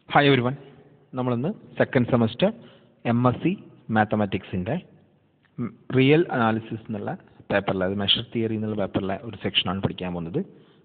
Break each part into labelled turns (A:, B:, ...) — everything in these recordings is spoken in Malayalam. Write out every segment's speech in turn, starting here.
A: Hi everyone. നമ്മൾ സെക്കൻഡ് സെമസ്റ്റർ MSc മാത്തമാറ്റിക്സിൻ്റെ റിയൽ അനാലിസിസ് എന്നുള്ള പേപ്പറിൽ, അത് മെഷർ തിയറി എന്നുള്ള പേപ്പറിലെ ഒരു സെക്ഷനാണ് പഠിക്കാൻ പോകുന്നത്.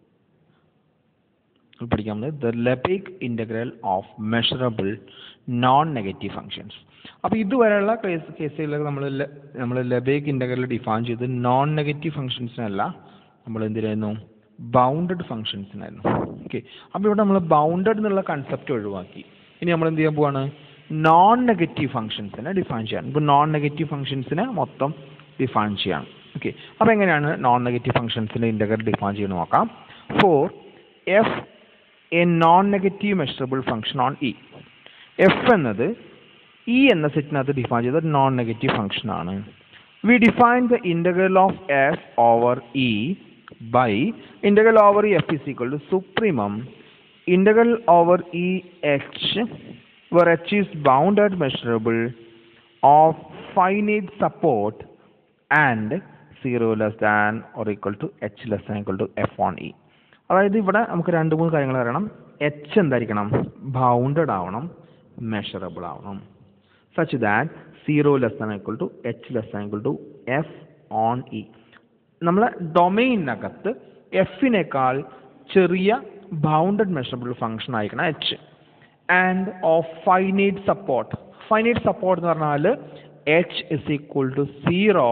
A: The Lebesgue integral of measurable non negative functions. അപ്പോൾ ഇതുവരെയുള്ള കേസുകളിലൊക്കെ നമ്മൾ ലെബേഗ് ഇൻ്റഗ്രൽ ഡിഫൈൻ ചെയ്ത് നോൺ നെഗറ്റീവ് ഫങ്ഷൻസിനല്ല, നമ്മൾ എന്തിനായിരുന്നു, ബൗണ്ടഡ് ഫങ്ഷൻസിനായിരുന്നു. ഓക്കെ, അപ്പോൾ ഇവിടെ നമ്മൾ ബൗണ്ടഡ് എന്നുള്ള കൺസെപ്റ്റ് ഒഴിവാക്കി. ഇനി നമ്മൾ എന്ത് ചെയ്യാൻ പോവാണ്, നോൺ നെഗറ്റീവ് ഫങ്ഷൻസിനെ ഡിഫൈൻ ചെയ്യാൻ. ഇപ്പോൾ നോൺ നെഗറ്റീവ് ഫങ്ഷൻസിനെ മൊത്തം ഡിഫൈൻ ചെയ്യാം. ഓക്കെ, അപ്പോൾ എങ്ങനെയാണ് നോൺ നെഗറ്റീവ് ഫങ്ഷൻസിൻ്റെ ഇൻ്റഗ്രൽ ഡിഫൈൻ ചെയ്യുന്നത് നോക്കാം. For f a non negative measurable function on E. F എന്നത് ഇ എന്ന സെറ്റിനകത്ത് ഡിഫൈൻ ചെയ്ത നോൺ നെഗറ്റീവ് ഫങ്ഷൻ ആണ്. We define the integral of f over E by integral over f is equal to supremum integral over e h, where h is bounded measurable of finite support and 0 less than or equal to h less than equal to f on e. അതായത് ഇവിടെ നമുക്ക് രണ്ട് മൂന്ന് കാര്യങ്ങൾ അറിയണം. എച്ച് എന്തായിരിക്കണം, ബൗണ്ടഡ് ആവണം, മെഷറബിൾ ആവണം, such that 0 less than equal to h less than equal to f on e. നമ്മളെ ഡൊമെയിനകത്ത് എഫിനേക്കാൾ ചെറിയ ബൗണ്ടഡ് മെഷറബിൾ ഫംഗ്ഷൻ ആയിരിക്കണം h. And of finite support. Finite support എന്ന് പറഞ്ഞാൽ h is equal to 0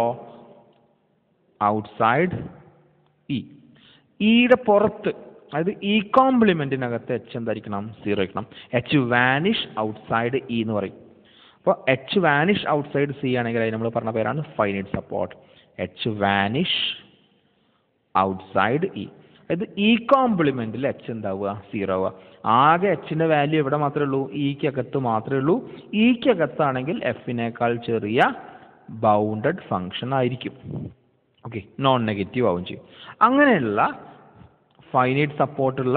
A: outside E. ഇയുടെ പുറത്ത്, അതായത് ഇ കോംപ്ലിമെൻറ്റിനകത്ത് എച്ച് എന്തായിരിക്കണം, 0 ആയിരിക്കണം. എച്ച് വാനിഷ് ഔട്ട്സൈഡ് ഇ എന്ന് പറയും. അപ്പോൾ എച്ച് വാനിഷ് ഔട്ട്സൈഡ് സി ആണെങ്കിൽ അത് നമ്മൾ പറഞ്ഞ പേരാണ് finite support. H vanish outside E. അതായത് ഇ കോംപ്ലിമെൻറ്റിൽ എച്ച് എന്താവുക, 0 ആവുക. ആകെ എച്ചിൻ്റെ വാല്യൂ എവിടെ മാത്രമേ ഉള്ളൂ, ഇക്കകത്ത് മാത്രമേ ഉള്ളൂ. ഇക്കകത്താണെങ്കിൽ എഫിനേക്കാൾ ചെറിയ ബൗണ്ടഡ് ഫങ്ഷൻ ആയിരിക്കും. ഓക്കെ, നോൺ നെഗറ്റീവ് ആവും ചെയ്യും. അങ്ങനെയുള്ള ഫൈനൈറ്റ് സപ്പോർട്ടുള്ള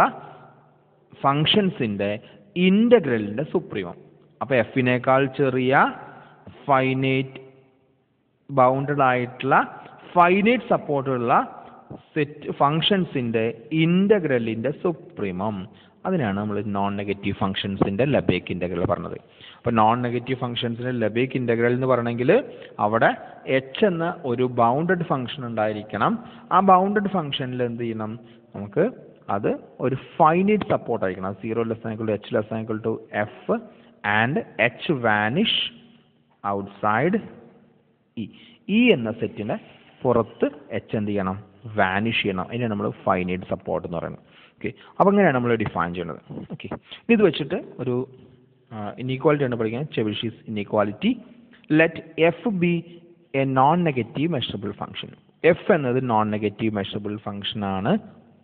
A: ഫങ്ഷൻസിൻ്റെ ഇൻ്റഗ്രലിൻ്റെ സുപ്രീമം. അപ്പോൾ എഫിനേക്കാൾ ചെറിയ ഫൈനൈറ്റ് ബൗണ്ടഡ് ആയിട്ടുള്ള ഫൈനൈറ്റ് സപ്പോർട്ടുള്ള സെറ്റ് ഫങ്ഷൻസിൻ്റെ ഇൻ്റഗ്രലിൻ്റെ സുപ്രീമം, അതിനാണ് നമ്മൾ നോൺ നെഗറ്റീവ് ഫങ്ഷൻസിൻ്റെ ലെബേഗ് ഇൻ്റഗ്രൽ പറഞ്ഞത്. അപ്പോൾ നോൺ നെഗറ്റീവ് ഫങ്ഷൻസിൻ്റെ ലെബേഗ് ഇൻ്റഗ്രൽ എന്ന് പറയണമെങ്കിൽ അവിടെ എച്ച് എന്ന ഒരു ബൗണ്ടഡ് ഫങ്ഷൻ ഉണ്ടായിരിക്കണം. ആ ബൗണ്ടഡ് ഫങ്ഷനിൽ എന്ത് ചെയ്യണം, നമുക്ക് അത് ഒരു ഫൈനൈറ്റ് സപ്പോർട്ട് ആയിരിക്കണം. 0 less than equal to h less than equal to f and h vanish outside E. E എന്ന സെറ്റിൻ്റെ പുറത്ത് എച്ച് എന്ത് ചെയ്യണം, വാനിഷ് ചെയ്യണം. അതിനെ നമ്മൾ ഫൈനൈറ്റ് സപ്പോർട്ട് എന്ന് പറയുന്നത്. ഓക്കെ, അപ്പോൾ അങ്ങനെയാണ് നമ്മൾ ഡിഫൈൻ ചെയ്യുന്നത്. ഓക്കെ, ഇത് വെച്ചിട്ട് ഒരു ഇനീക്വാലിറ്റി ആണ് പഠിക്കുന്നത്, Chebyshev's inequality. Let f be a non negative measurable function. F എന്നത് നോൺ നെഗറ്റീവ് മെഷറബിൾ ഫംഗ്ഷൻ ആണ്.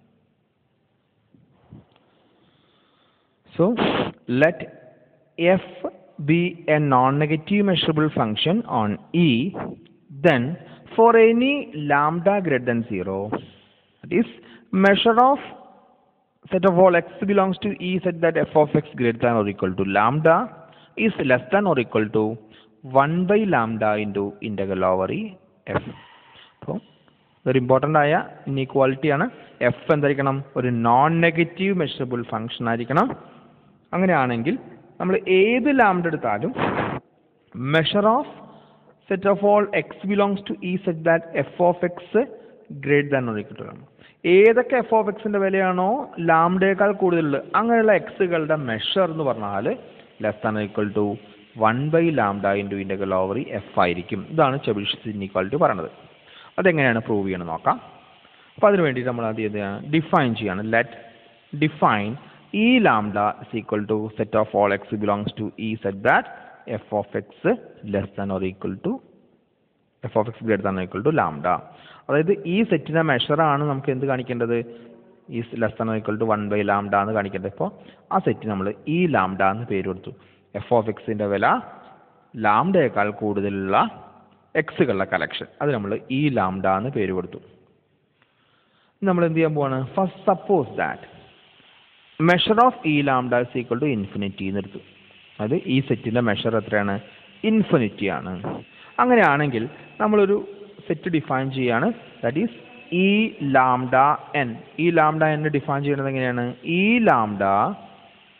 A: So let f be a non-negative measurable function on E, then for any lambda greater than 0, that is measure of set of all x belongs to E such that f of x greater than or equal to lambda is less than or equal to 1 by lambda into integral over E f. അപ്പോൾ ഒരു ഇമ്പോർട്ടൻ്റ് ആയ ഇനീക്വാലിറ്റി ആണ്. എഫ് എന്തായിരിക്കണം, ഒരു നോൺ നെഗറ്റീവ് മെഷറബിൾ ഫംഗ്ഷൻ ആയിരിക്കണം. അങ്ങനെയാണെങ്കിൽ നമ്മൾ ഏത് ലാംഡ എടുത്താലും measure of set of all X belongs to E set that F of x greater than or equal to lambda. ഏതൊക്കെ എഫ് ഓഫ് എക്സിൻ്റെ വിലയാണോ ലാംഡയേക്കാൾ കൂടുതലുള്ളത്, അങ്ങനെയുള്ള എക്സുകളുടെ മെഷർ എന്ന് പറഞ്ഞാൽ less than or equal to 1 by lambda into integral over f ആയിരിക്കും. ഇതാണ് ചെബിഷീസ് ഇനീക്വാലിറ്റി പറയുന്നത്. അതെങ്ങനെയാണ് പ്രൂവ് ചെയ്യണമെന്ന് നോക്കാം. അപ്പോൾ അതിന് വേണ്ടിയിട്ട് നമ്മൾ അത് ഡിഫൈൻ ചെയ്യാണ്. Let define E lambda is equal to set of all x belongs to E such that f of x less than or equal to f of x greater than or equal to lambda. അതായത് ഈ സെറ്റിൻ്റെ മെഷറാണ് നമുക്ക് എന്ത് കാണിക്കേണ്ടത്, ഈ less than or equal to 1 by lambda എന്ന് കാണിക്കേണ്ടത്. ഇപ്പോൾ ആ സെറ്റ് നമ്മൾ ഈ ലാംഡ എന്ന് പേര് കൊടുത്തു. എഫ് ഓഫ് എക്സിൻ്റെ വില ലാംഡയേക്കാൾ കൂടുതലുള്ള എക്സുകളുടെ കളക്ഷൻ, അത് നമ്മൾ ഈ ലാംഡ എന്ന് പേര് കൊടുത്തു. നമ്മൾ എന്ത് ചെയ്യാൻ പോവാണ്, first suppose that measure of E lambda is equal to infinity എന്ന് എടുത്തു. അത് ഈ സെറ്റിൻ്റെ മെഷർ എത്രയാണ്, ഇൻഫിനിറ്റി ആണ്. അങ്ങനെയാണെങ്കിൽ നമ്മളൊരു സെറ്റ് ഡിഫൈൻ ചെയ്യുകയാണ്, that is E lambda n. E lambda n define ചെയ്യുന്നത് എങ്ങനെയാണ്, E lambda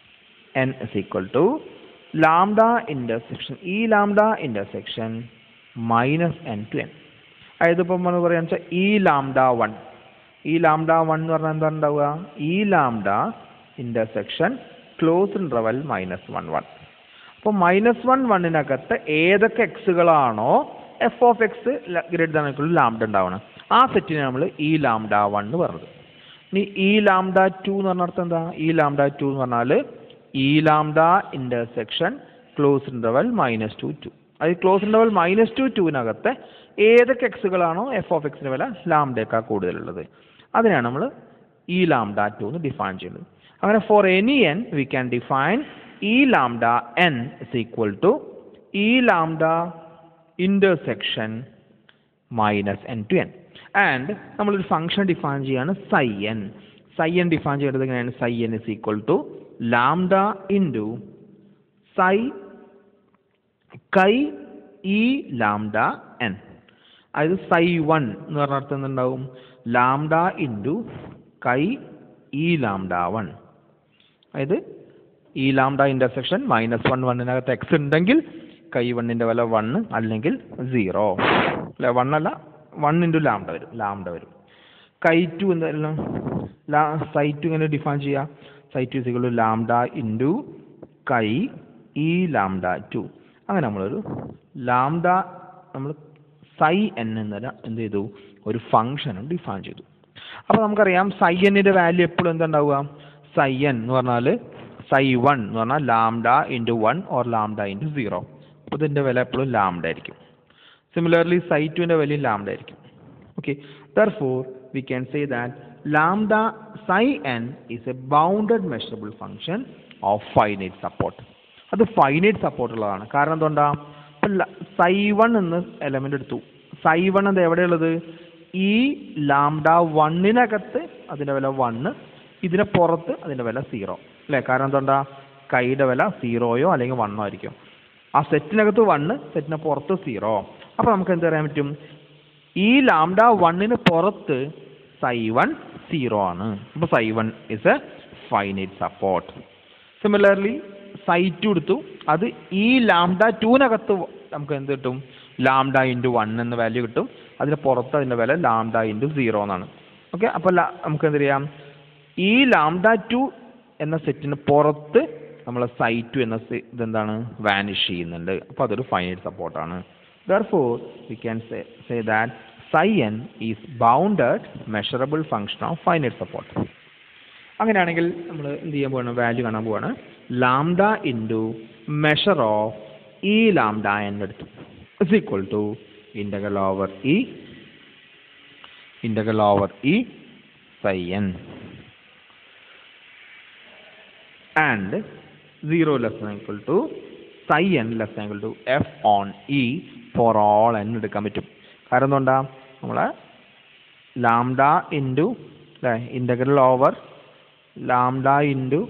A: n is equal to lambda intersection e lambda intersection minus n to n. അതായത് ഇപ്പം നമ്മൾ പറയുക വെച്ചാൽ ഇ ലാംഡ 1. ഈ ലാംഡ 1 എന്ന് പറഞ്ഞാൽ എന്താ ഉണ്ടാവുക? ഈ ലാംഡ ഇൻ്റർസെക്ഷൻ ക്ലോസ് ഇൻ്റർവൽ -1 അപ്പോൾ -1 ഏതൊക്കെ എക്സുകളാണോ f of x greater than equal to lambda ഉണ്ടാവണം, ആ സെറ്റിനെ നമ്മൾ ഈ ലാംഡ 1 എന്ന് പറഞ്ഞത്. ഇനി ഈ ലാംഡ 2 എന്ന് പറഞ്ഞ അർത്ഥം എന്താ? ഈ ലാംഡ 2 എന്ന് പറഞ്ഞാൽ ഈ ലാംഡ ഇൻ്റർസെക്ഷൻ ക്ലോസ് ഇൻ്റർവൽ -2 അത് ക്ലോസ് ഇൻ്റർവൽ -2 ഏതൊക്കെ എക്സുകളാണോ എഫ് ഓഫ് എക്സിൻ്റെ വില ലാംഡയേക്കാൾ കൂടുതലുള്ളത് അതിനാണ് നമ്മൾ ഈ ലാംഡ 2 എന്ന് ഡിഫൈൻ ചെയ്യുന്നത്. അങ്ങനെ for any n we can define E lambda n is equal to E lambda intersection -n to n. And നമ്മളൊരു ഫംഗ്ഷൻ ഡിഫൈൻ ചെയ്യാണ് psi n. psi n define ചെയ്യേണ്ടത് എങ്ങനെയാണ്? psi n is equal to lambda into psi chi E lambda n. അതായത് psi 1 എന്ന് പറഞ്ഞ അർത്ഥം എന്തുണ്ടാവും? Lambda into chi E lambda 1. അതായത് ഈ ലാംഡ ഇൻ്റർസെക്ഷൻ -1 എക്സ് ഉണ്ടെങ്കിൽ കൈ 1ൻ്റെ വില 1 അല്ലെങ്കിൽ 0 അല്ലെ? 1 അല്ല, 1 ഇൻറ്റു ലാംഡ വരും. കൈ 2 എന്തായാലും psi 2 ഇങ്ങനെ ഡിഫൈൻ ചെയ്യുക. psi 2 is equal to lambda into chi E lambda 2. അങ്ങനെ നമ്മളൊരു ലാംഡ നമ്മൾ psi n എന്നൊരു എന്ത് ചെയ്തു? ഒരു ഫംഗ്ഷനും ഡിഫൈൻ ചെയ്തു. അപ്പോൾ നമുക്കറിയാം psi n-ൻ്റെ വാല്യൂ എപ്പോഴും എന്താണ്ടാവുക? psi n എന്ന് പറഞ്ഞാൽ psi 1 എന്ന് പറഞ്ഞാൽ lambda into 1 or lambda into 0. അപ്പോൾ ഇതിൻ്റെ വില എപ്പോഴും ലാംഡ ആയിരിക്കും. സിമിലർലി psi 2-ൻ്റെ വാല്യൂ ലാംഡ ആയിരിക്കും. Okay, therefore we can say that lambda psi n is a bounded measurable function of finite support. അത് ഫൈനൈറ്റ് സപ്പോർട്ട് ഉള്ളതാണ്. കാരണം എന്തുകൊണ്ടാ? psi 1 എന്ന എലമെന്റ് എടുത്തു. psi 1 എന്താ എവിടെയുള്ളത്? ഈ ലാംഡ 1-നകത്ത് അതിൻ്റെ വില 1, ഇതിനെ പുറത്ത് അതിൻ്റെ വില 0 അല്ലേ? കാരണം എന്തുകൊണ്ടാ? കൈയുടെ വില 0യോ അല്ലെങ്കിൽ 1 ആയിരിക്കും. ആ സെറ്റിനകത്ത് 1, സെറ്റിന് പുറത്ത് 0. അപ്പോൾ നമുക്ക് എന്ത് പറയാൻ പറ്റും? ഈ ലാംഡ 1-ന് പുറത്ത് psi 1 0 ആണ്. അപ്പോൾ psi 1 is a finite support. Similarly psi 2 എടുത്തു. അത് ഈ ലാംഡ 2-നകത്ത് നമുക്ക് എന്ത് കിട്ടും? ലാംഡ ഇൻറ്റു 1 എന്ന വാല്യൂ കിട്ടും. അതിന് പുറത്ത് അതിൻ്റെ വില ലാംഡ ഇൻറ്റു 0 എന്നാണ്. ഓക്കെ, അപ്പോൾ നമുക്ക് എന്ത് ചെയ്യാം? ഈ ലാംഡ 2 എന്ന സെറ്റിന് പുറത്ത് നമ്മൾ psi 2 എന്ന ഇതെന്താണ്? വാനിഷ് ചെയ്യുന്നുണ്ട്. അപ്പോൾ അതൊരു ഫൈനൈറ്റ് സപ്പോർട്ടാണ്. Therefore we can say that psi n is bounded measurable function of finite support. അങ്ങനെയാണെങ്കിൽ നമ്മൾ എന്ത് ചെയ്യാൻ പോവാണ്? വാല്യൂ കാണാൻ പോവാണ്. Lambda into measure of E lambda n എടുത്തു is equal to integral over E psi n and 0 less than equal to psi n less than equal to f on e for all n എടുക്കാൻ പറ്റും. കാരണം എന്തുകൊണ്ടാ? നമ്മളെ lambda into integral over lambda into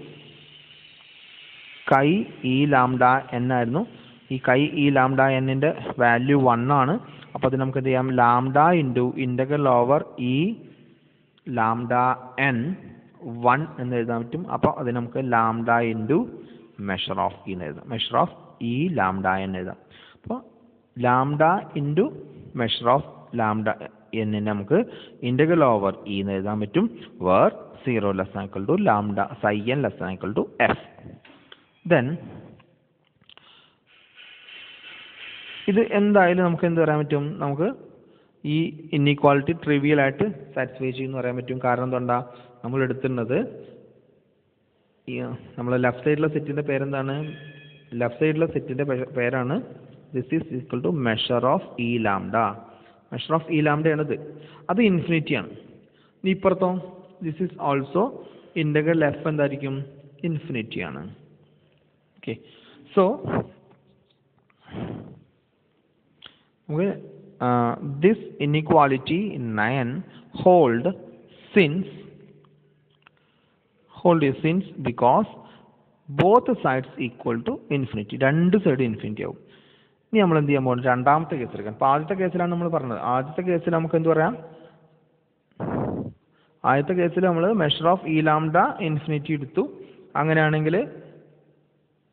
A: chi E lambda n ആയിരുന്നു. ഈ കൈ ഈ ലാംഡ n-ൻ്റെ വാല്യൂ 1 ആണ്. അപ്പോൾ അത് നമുക്ക് എന്ത് ചെയ്യാം? Lambda into integral over E lambda n 1 എന്ന് എഴുതാൻ പറ്റും. അപ്പോൾ അത് നമുക്ക് lambda into measure of E എന്ന് എഴുതാം. Measure of E lambda n എഴുതാം. അപ്പോൾ lambda into measure of lambda n-നെ നമുക്ക് ഇൻ്റഗ്രൽ ഓവർ ഇ എന്ന് എഴുതാൻ പറ്റും. Where 0 less than equal to lambda psi n less than equal to f. Then ഇത് എന്തായാലും നമുക്ക് എന്ത് പറയാൻ പറ്റും? നമുക്ക് ഈ ഇൻഇക്വാളിറ്റി ട്രിവിയൽ ആയിട്ട് സാറ്റിസ്ഫൈ ചെയ്യുമെന്ന് പറയാൻ പറ്റും. കാരണം എന്തുകൊണ്ടാ? നമ്മൾ എടുത്തിരുന്നത് നമ്മൾ ലെഫ്റ്റ് സൈഡിലെ സെറ്റിൻ്റെ പേരെന്താണ്? ലെഫ്റ്റ് സൈഡിലെ സെറ്റിൻ്റെ പേരാണ് this is equal to measure of E lambda. Measure of E ലാംഡയാണിത്. അത് ഇൻഫിനിറ്റി ആണ്. ഇനി ഇപ്പുറത്തോ this is also integral F എന്തായിരിക്കും? ഇൻഫിനിറ്റി ആണ്. ഓക്കെ, സോ നമുക്ക് this inequality in 9 hold since because both sides equal to infinity. രണ്ട് സൈഡ് ഇൻഫിനിറ്റി ആവും. ഇനി നമ്മൾ എന്ത് ചെയ്യാൻ പോകുന്നത്? രണ്ടാമത്തെ കേസ് എടുക്കാം. അപ്പോൾ ആദ്യത്തെ കേസിലാണ് നമ്മൾ പറഞ്ഞത്. ആദ്യത്തെ കേസിൽ നമുക്ക് എന്ത് പറയാം? ആദ്യത്തെ കേസിൽ നമ്മൾ measure of E lambda infinity എടുത്തു. അങ്ങനെയാണെങ്കിൽ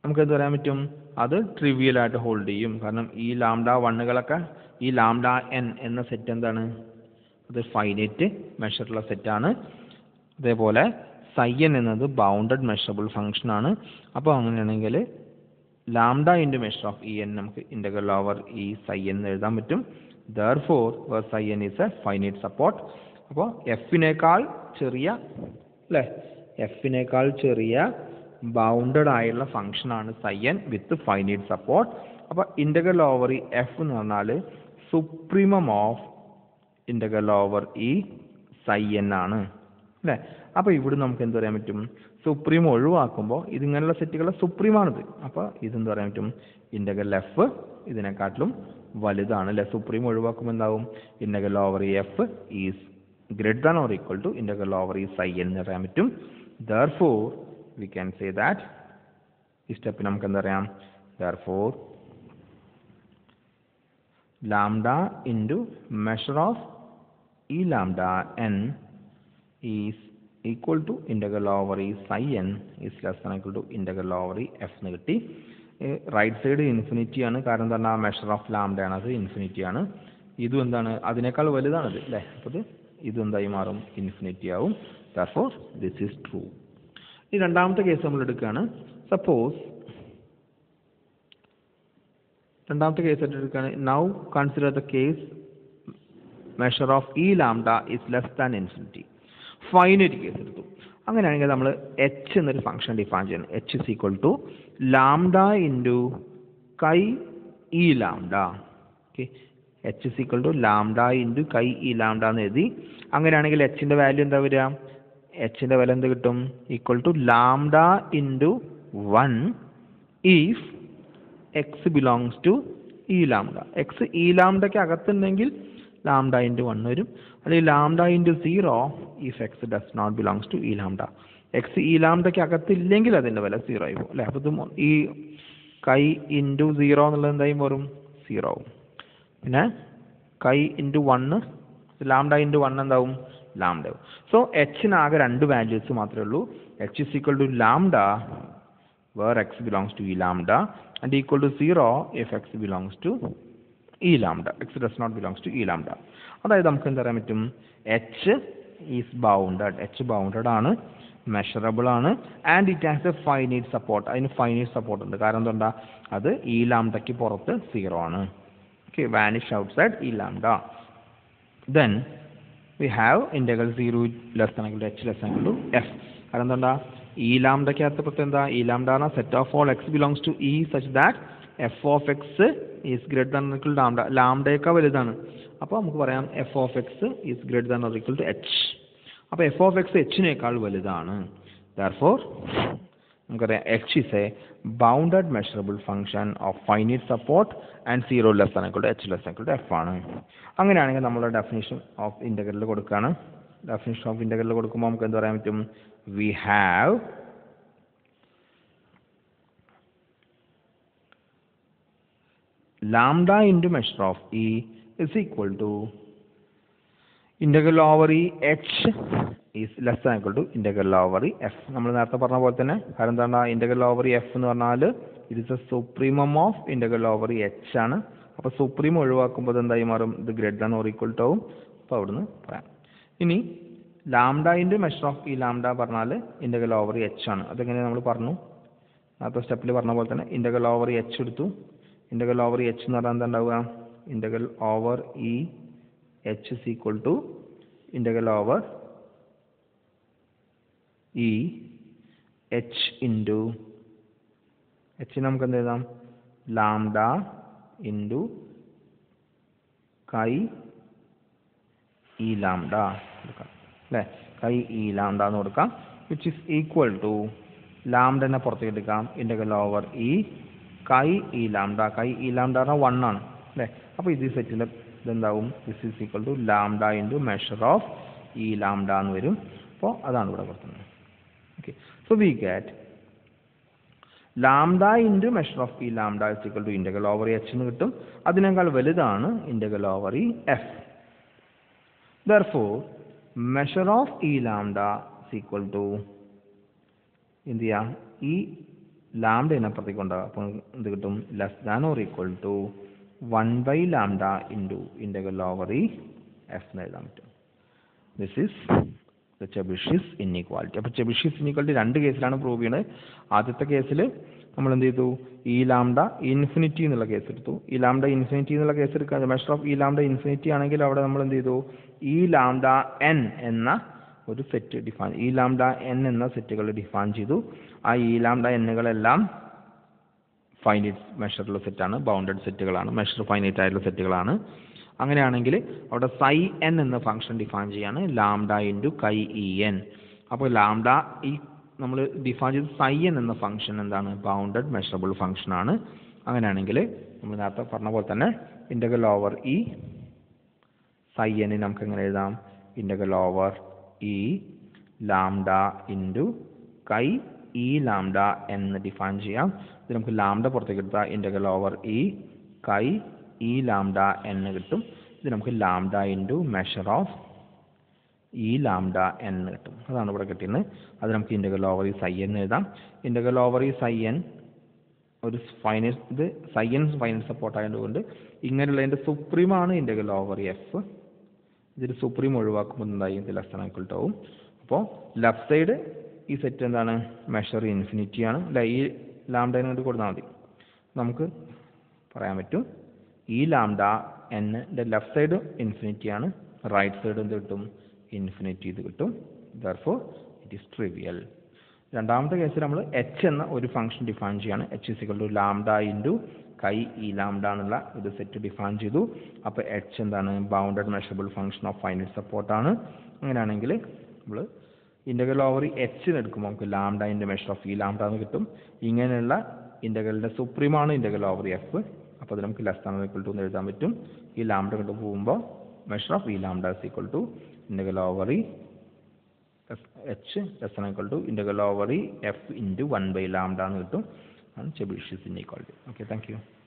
A: നമുക്ക് എന്ത് പറയാൻ പറ്റും? അത് ട്രിവിയൽ ആയിട്ട് ഹോൾഡ് ചെയ്യും. കാരണം ഈ ലാംഡ വണ്ണുകളൊക്കെ, ഈ ലാംഡ എൻ എന്ന സെറ്റ് എന്താണ്? അത് ഫൈനൈറ്റ് മെഷറുള്ള സെറ്റാണ്. അതേപോലെ psi n എന്നത് ബൗണ്ടഡ് മെഷറബിൾ ഫംഗ്ഷൻ ആണ്. അപ്പോൾ അങ്ങനെയാണെങ്കിൽ lambda into measure of E N നമുക്ക് integral over E psi n എന്ന് എഴുതാൻ പറ്റും. Therefore where psi n is a finite support. അപ്പോൾ എഫിനേക്കാൾ ചെറിയ, അല്ലേ, എഫിനേക്കാൾ ചെറിയ ബൗണ്ടഡ് ആയുള്ള ഫംഗ്ഷനാണ് psi n with finite support. അപ്പോൾ ഇൻ്റഗ്രൽ ഓവർ ഈ എഫ് എന്ന് പറഞ്ഞാൽ supremum of integral over E psi n ആണ്, അല്ലേ. അപ്പോൾ ഇവിടെ നമുക്ക് എന്ത് പറയാൻ പറ്റും? സുപ്രീം ഒഴിവാക്കുമ്പോൾ ഇതിങ്ങനെയുള്ള സെറ്റുകളുടെ സുപ്രീമാണിത്. അപ്പോൾ ഇതെന്ത് പറയാൻ പറ്റും? ഇൻ്റഗ്രൽ എഫ് ഇതിനെക്കാട്ടിലും വലുതാണ്, അല്ലേ. സുപ്രീം ഒഴിവാക്കുമ്പോൾ എന്താവും? Integral over E F is greater than or equal to integral over E psi n എന്ന് പറയാൻ പറ്റും. Therefore we can say that ഈ സ്റ്റെപ്പിൽ നമുക്ക് എന്താ പറയാം? Therefore lambda into measure of e lambda n is equal to integral over e psi n is less than or equal to integral over e f എന്ന് കിട്ടി. റൈറ്റ് സൈഡ് ഇൻഫിനിറ്റി ആണ്, കാരണം എന്താണ്? മെഷർ ഓഫ് ലാംഡ ആണ്, അത് ഇൻഫിനിറ്റി ആണ്. ഇതും എന്താണ്? അതിനേക്കാൾ വലുതാണത്, അല്ലേ. അപ്പോൾ ഇത് എന്തായി മാറും? ഇൻഫിനിറ്റി ആവും. Therefore this is true. ഈ രണ്ടാമത്തെ കേസ് നമ്മൾ എടുക്കുകയാണ്. സപ്പോസ് രണ്ടാമത്തെ കേസ് എടുക്കുകയാണ്. Now consider the case measure of E lambda is less than infinity. Finite case എടുത്തു. അങ്ങനെയാണെങ്കിൽ നമ്മൾ എച്ച് എന്നൊരു ഫംഗ്ഷൻ ഡിഫൈൻ ചെയ്യണം. H is equal to lambda into chi E lambda. Okay, H is equal to lambda into chi E lambda എന്ന് എഴുതി. അങ്ങനെയാണെങ്കിൽ എച്ചിൻ്റെ വാല്യൂ എന്താ വരിക? എച്ചിൻ്റെ വില എന്ത് കിട്ടും? Equal to lambda into 1 if X belongs to E lambda. X E ലാംഡയ്ക്ക് അകത്തുണ്ടെങ്കിൽ ലാംഡ ഇൻറ്റു 1 വരും. അല്ലെങ്കിൽ lambda into 0 if X does not belongs to E lambda. X E ലാംഡയ്ക്ക് അകത്തില്ലെങ്കിൽ അതിൻ്റെ വില 0 ആയി പോകും, അല്ലേ. അപ്പോൾ ഈ കൈ ഇൻറ്റു 0 എന്നുള്ളത് എന്തായി വരും? 0 ആവും. പിന്നെ കൈ ഇൻറ്റു 1, ലാംഡ ഇൻറ്റു 1 എന്താവും? ലാംഡ. സോ എച്ചിനാകെ രണ്ട് വാല്യൂസ് മാത്രമേ ഉള്ളൂ. H is equal to lambda where x belongs to e lambda and equal to 0 if x belongs to e lambda. X does not belongs to e lambda. അതായത് നമുക്ക് എന്താ പറയാൻ പറ്റും? H is bounded. H bounded ആണ്, മെഷറബിൾ ആണ്, and it has a finite support. അതിന് ഫൈനൈറ്റ് സപ്പോർട്ട് ഉണ്ട്. കാരണം എന്തുകൊണ്ടാ? അത് ഇ ലാംഡയ്ക്ക് പുറത്ത് 0 ആണ്. Okay, vanish outside E lambda. Then we have integral 0 less than or equal to h less than or equal to f. കാരണം എന്തുകൊണ്ടാ? ഇ ലാംഡയ്ക്ക് അകത്ത് പ്രത്യേകം എന്താ? ഇ ലാംഡ ആണ് set of all X belongs to E such that F of X is greater than or equal to lambda. ലാംഡയേക്കാൾ വലുതാണ്. അപ്പോൾ നമുക്ക് പറയാം F of X is greater than or equal to H. അപ്പോൾ എഫ് ഓഫ് എക്സ് എച്ചിനേക്കാൾ വലുതാണ്. Therefore നമുക്കറിയാം H is a bounded measurable function of finite support and 0 less than equal to H less than equal to F ആണ്. അങ്ങനെയാണെങ്കിൽ നമ്മൾ ഡെഫിനിഷൻ ഓഫ് ഇൻ്റഗ്രൽ കൊടുക്കുകയാണ്. ഡെഫിനിഷൻ ഓഫ് ഇൻ്റഗ്രൽ കൊടുക്കുമ്പോൾ നമുക്ക് എന്ത് പറയാൻ പറ്റും? We have lambda into measure of e is equal to integral over e h is less than equal to integral over e f. നമ്മൾ നേരത്തെ പറഞ്ഞ പോലെ തന്നെ, കാരണം എന്താണ്? integral over e f എന്ന് പറഞ്ഞാൽ it is a supremum of integral over e h ആണ്. അപ്പോൾ സുപ്രീം ഒഴിവാക്കുമ്പോൾ എന്തായി മാറും? ഇത് greater than or equal to ആവും. അപ്പോൾ അവിടുന്ന് പറയാം. ഇനി lambda into measure of E lambda പറഞ്ഞാൽ ഇൻ്റഗ്രൽ ഓവർ എച്ച് ആണ്. അതെങ്ങനെ നമ്മൾ പറഞ്ഞു? അടുത്ത സ്റ്റെപ്പിൽ പറഞ്ഞ പോലെ തന്നെ ഇൻ്റഗ്രൽ ഓവർ എച്ച് എടുത്തു. ഇൻ്റഗ്രൽ ഓവർ എച്ച് എന്ന് പറഞ്ഞാൽ എന്താ ഉണ്ടാവുക? Integral over E H is equal to integral over E H into H നമുക്ക് എന്ത് എഴുതാം? Lambda into chi E lambda എടുക്കാം, അല്ലേ. കൈ ഇ ലാംഡ എന്ന് കൊടുക്കാം. വിച്ച് ഇസ് ഈക്വൽ ടു ലാംഡനെ പുറത്തേക്ക് എടുക്കാം. Integral over E chi E lambda. Chi E lambda പറഞ്ഞാൽ 1 ആണ്, അല്ലേ. അപ്പോൾ ഇത് സെറ്റിൽ ഇതെന്താവും? This is equal to lambda into measure of E lambda എന്ന് വരും. അപ്പോൾ അതാണ് ഇവിടെ കൊടുക്കുന്നത്. Okay, so we get lambda into measure of E lambda is equal to integral over H എന്ന് കിട്ടും. അതിനേക്കാൾ വലുതാണ് integral over E F. Therefore measure of e lambda is equal to എന്ത് ചെയ്യാം? ഇ ലാംഡ ഇതിനപ്പുറത്തേക്ക് ഉണ്ടാകും. അപ്പോൾ എന്ത് കിട്ടും? Less than or equal to 1/λ into integral over E F എന്ന് എഴുതാൻ പറ്റും. This is the Chebyshev's inequality. അപ്പോൾ ചെബിഷ്യസ് ഇൻഇക്വാലിറ്റി രണ്ട് കേസിലാണ് പ്രൂവ് ചെയ്യുന്നത്. ആദ്യത്തെ കേസിൽ നമ്മൾ എന്ത് ചെയ്തു? ഈ ലാംഡ ഇൻഫിനിറ്റി എന്നുള്ള കേസ് എടുത്തു. ഈ ലാംഡ ഇൻഫിനിറ്റി എന്നുള്ള കേസ് എടുക്കുക, measure of E lambda infinity ആണെങ്കിൽ അവിടെ നമ്മൾ എന്ത് ചെയ്തു? ഈ ലാംഡ എൻ എന്ന ഒരു set define, E lambda N എന്ന സെറ്റുകൾ ഡിഫൈൻ ചെയ്തു. ആ ഈ ലാംഡ എന്നുകളെല്ലാം ഫൈനൈറ്റ് മെഷറുള്ള സെറ്റാണ്, ബൗണ്ടഡ് സെറ്റുകളാണ്, മെഷർ ഫൈനൈറ്റ് ആയിട്ടുള്ള സെറ്റുകളാണ്. അങ്ങനെയാണെങ്കിൽ അവിടെ സൈ എൻ എന്ന ഫംഗ്ഷൻ ഡിഫൈൻ ചെയ്യാണ്, lambda into chi E N. അപ്പോൾ ലാംഡ ഈ നമ്മൾ ഡിഫൈൻ ചെയ്ത് സൈ എൻ എന്ന ഫംഗ്ഷൻ എന്താണ്? ബൗണ്ടഡ് മെഷറബിൾ ഫംഗ്ഷൻ ആണ്. അങ്ങനെയാണെങ്കിൽ നമ്മൾ നേരത്തെ പറഞ്ഞ പോലെ തന്നെ ഇൻ്റഗ്രൽ ഓവർ ഈ സൈ എൻ നമുക്ക് എങ്ങനെ എഴുതാം? Integral over E lambda into chi E lambda എന്ന് ഡിഫൈൻ ചെയ്യാം. ഇത് നമുക്ക് ലാംഡ പുറത്തേക്ക് എടുത്താൽ ഇൻ്റഗ്രൽ ഓവർ ഈ കൈ ഇ ലാംഡ എന്ന് കിട്ടും. ഇത് നമുക്ക് lambda into measure of E lambda എന്ന് കിട്ടും. അതാണ് ഇവിടെ കിട്ടിയത്. അത് നമുക്ക് ഇൻ്റഗ്രൽ ഓവർ ഈ സൈ എന്ന് എഴുതാം. ഇൻ്റഗ്രൽ ഓവർ ഈ സൈ എൻ ഒരു ഫൈനൈറ്റ്, ഇത് സൈ എൻ ഫൈനൈറ്റ് സപ്പോർട്ട് ആയതുകൊണ്ട് ഇങ്ങനെയുള്ളതിൻ്റെ സുപ്രീമാണ് ഇൻ്റഗ്രൽ ഓവർ എഫ്. ഇതിൽ സുപ്രീം ഒഴിവാക്കുമ്പോൾ എന്തായി? ഇത് ലെസ് ദാൻ ഈക്വൽ ടു ആവും. അപ്പോൾ ലെഫ്റ്റ് സൈഡ് ഈ സെറ്റ് എന്താണ്? മെഷർ ഇൻഫിനിറ്റി ആണ്. അല്ല, ഈ ലാംഡേനെ കൊണ്ട് കൊടുത്താൽ മതി. നമുക്ക് പറയാൻ പറ്റും ഈ ലാംഡ എൻ്റെ ലെഫ്റ്റ് സൈഡ് ഇൻഫിനിറ്റി ആണ്, റൈറ്റ് സൈഡ് എന്ത് കിട്ടും? ഇൻഫിനിറ്റി ഇത് കിട്ടും. Therefore it is trivial. രണ്ടാമത്തെ കേസിൽ നമ്മൾ എച്ച് എന്ന ഒരു ഫംഗ്ഷൻ ഡിഫൈൻ ചെയ്യാണ്. H is equal to lambda into chi E lambda എന്നുള്ള ഒരു സെറ്റ് ഡിഫൈൻ ചെയ്തു. അപ്പോൾ എച്ച് എന്താണ്? Bounded measurable function of finite സപ്പോർട്ടാണ്. അങ്ങനെയാണെങ്കിൽ നമ്മൾ ഇൻ്റഗ്രൽ ഓവർ എച്ചിന് എടുക്കുമ്പോൾ നമുക്ക് ലാംഡ ഇൻ്റെ മെഷർ ഓഫ് ഈ ലാംഡ എന്ന് കിട്ടും. ഇങ്ങനെയുള്ള ഇൻ്റഗ്രലിൻ്റെ സുപ്രീമാണ് ഇൻ്റഗ്രൽ ഓവർ എഫ്. അപ്പോൾ അത് നമുക്ക് ലെസ് ദാൻ ഈക്വൽ ടു എന്ന് എഴുതാൻ പറ്റും. ഈ ലാംഡ കൊണ്ട് പോകുമ്പോൾ measure of E lambda is equal to integral over E H less than equal to integral over E F into 1/λ എന്ന് കിട്ടും. ആണ് Chebyshev's inequality. Okay, thank U.